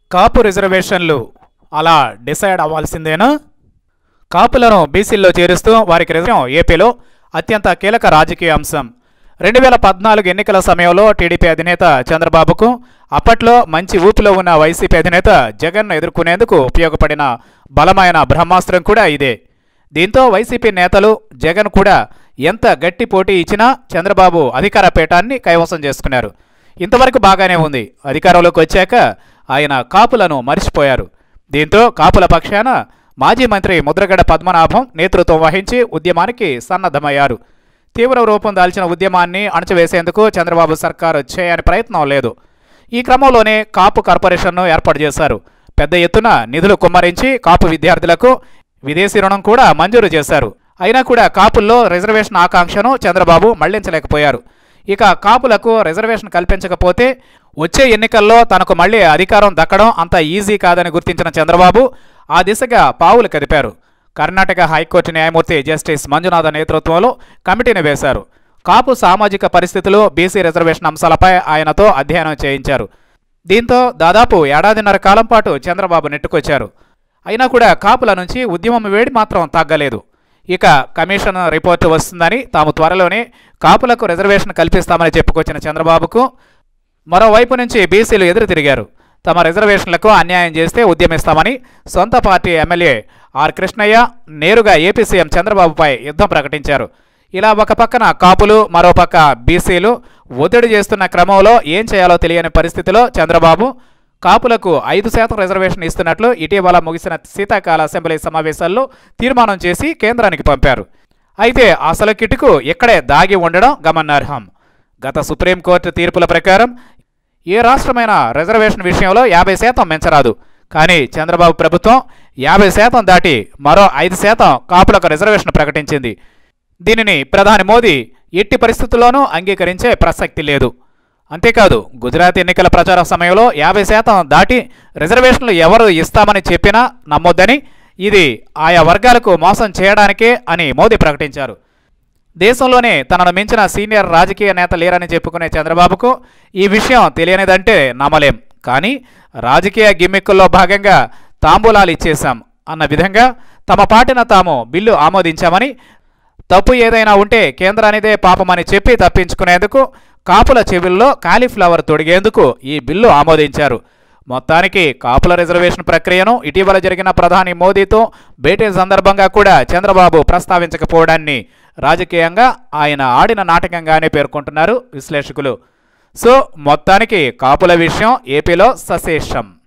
కాపు రిజర్వేషన్లు అలా డిసైడ్ అవ్వాల్సిందేనా? కాపులను బీసీల్లో చేరుస్తూ వారికి రిజర్వేషన్ ఏపీలో అత్యంత కీలక రాజకీయ అంశం. 2014 ఎన్నికల సమయంలో టీడీపీ అధినేత చంద్రబాబుకు అప్పట్లో మంచి ఊపిలో ఉన్న వైసీపీ అధినేత జగన్ను ఎదుర్కొనేందుకు ఉపయోగపడిన బలమైన బ్రహ్మాస్త్రం కూడా ఇదే. దీంతో వైసీపీ నేతలు జగన్ కూడా ఎంత గట్టి పోటీ ఇచ్చినా చంద్రబాబు అధికార పీఠాన్ని కైవసం చేసుకున్నారు. ఇంతవరకు బాగానే ఉంది. అధికారంలోకి వచ్చాక ఆయన కాపులను మరిచిపోయారు. దీంతో కాపుల పక్షాన మాజీ మంత్రి ముద్రగడ పద్మనాభం నేతృత్వం వహించి ఉద్యమానికి సన్నద్ధమయ్యారు. తీవ్ర రూపం దాల్చిన ఉద్యమాన్ని అణచివేసేందుకు చంద్రబాబు సర్కారు చేయని ప్రయత్నం లేదు. ఈ క్రమంలోనే కాపు కార్పొరేషన్ను ఏర్పాటు చేశారు. పెద్ద ఎత్తున నిధులు కుమ్మరించి కాపు విద్యార్థులకు విదేశీ రుణం కూడా మంజూరు చేశారు. అయినా కూడా కాపుల్లో రిజర్వేషన్ ఆకాంక్షను చంద్రబాబు మళ్లించలేకపోయారు. ఇక కాపులకు రిజర్వేషన్ కల్పించకపోతే వచ్చే ఎన్నికల్లో తనకు మళ్లీ అధికారం దక్కడం అంత ఈజీ కాదని గుర్తించిన చంద్రబాబు ఆ దిశగా పావులు కదిపారు. కర్ణాటక హైకోర్టు న్యాయమూర్తి జస్టిస్ మంజునాథ నేతృత్వంలో కమిటీని వేశారు. కాపు సామాజిక పరిస్థితులు, బీసీ రిజర్వేషన్ అంశాలపై ఆయనతో అధ్యయనం చేయించారు. దీంతో దాదాపు ఏడాదిన్నర కాలం పాటు చంద్రబాబు నెట్టుకొచ్చారు. అయినా కూడా కాపుల నుంచి ఉద్యమం వేడి మాత్రం తగ్గలేదు. ఇక కమిషన్ రిపోర్టు వస్తుందని, తాము త్వరలోనే కాపులకు రిజర్వేషన్ కల్పిస్తామని చెప్పుకొచ్చిన చంద్రబాబుకు మరోవైపు నుంచి బీసీలు ఎదురు తిరిగారు. తమ రిజర్వేషన్లకు అన్యాయం చేస్తే ఉద్యమిస్తామని సొంత పార్టీ ఎమ్మెల్యే ఆర్ కృష్ణయ్య నేరుగా ఏపీ సీఎం చంద్రబాబుపై యుద్ధం ప్రకటించారు. ఇలా ఒక పక్కన కాపులు, మరోపక్క బీసీలు ఒత్తిడి చేస్తున్న క్రమంలో ఏం చేయాలో తెలియని పరిస్థితిలో చంద్రబాబు కాపులకు 5% రిజర్వేషన్ ఇస్తున్నట్లు ఇటీవల ముగిసిన శీతాకాల అసెంబ్లీ సమావేశాల్లో తీర్మానం చేసి కేంద్రానికి పంపారు. అయితే అసలు కిటుకు ఇక్కడే దాగి ఉండడం గమనార్హం. గత సుప్రీంకోర్టు తీర్పుల ప్రకారం ఏ రాష్ట్రమైనా రిజర్వేషన్ విషయంలో 50% మించరాదు. కానీ చంద్రబాబు ప్రభుత్వం 50% దాటి మరో 5% కాపులకు రిజర్వేషన్ ప్రకటించింది. దీనిని ప్రధాని మోదీ ఎట్టి పరిస్థితుల్లోనూ అంగీకరించే ప్రసక్తి లేదు. అంతేకాదు, గుజరాత్ ఎన్నికల ప్రచార సమయంలో 50% దాటి రిజర్వేషన్లు ఎవరు ఇస్తామని చెప్పినా నమ్మొద్దని, ఇది ఆయా వర్గాలకు మోసం చేయడానికే అని మోదీ ప్రకటించారు. దేశంలోనే తనను మించిన సీనియర్ రాజకీయ నేత లేరని చెప్పుకునే చంద్రబాబుకు ఈ విషయం తెలియనిదంటే నమ్మలేం. కానీ రాజకీయ గిమ్మిక్కుల్లో భాగంగా తాంబూలాలు ఇచ్చేశాం అన్న విధంగా తమ పార్టీన తాము బిల్లు ఆమోదించామని, తప్పు ఏదైనా ఉంటే కేంద్రానిదే పాపమని చెప్పి తప్పించుకునేందుకు కాపుల చెవుల్లో కాలీఫ్లవర్ తొడిగేందుకు ఈ బిల్లు ఆమోదించారు. మొత్తానికి కాపుల రిజర్వేషన్ ప్రక్రియను ఇటీవల జరిగిన ప్రధాని మోదీతో భేటీ సందర్భంగా కూడా చంద్రబాబు ప్రస్తావించకపోవడాన్ని రాజకీయంగా ఆయన ఆడిన నాటకంగానే పేర్కొంటున్నారు విశ్లేషకులు. సో మొత్తానికి కాపుల విషయం ఏపీలో సశేషం.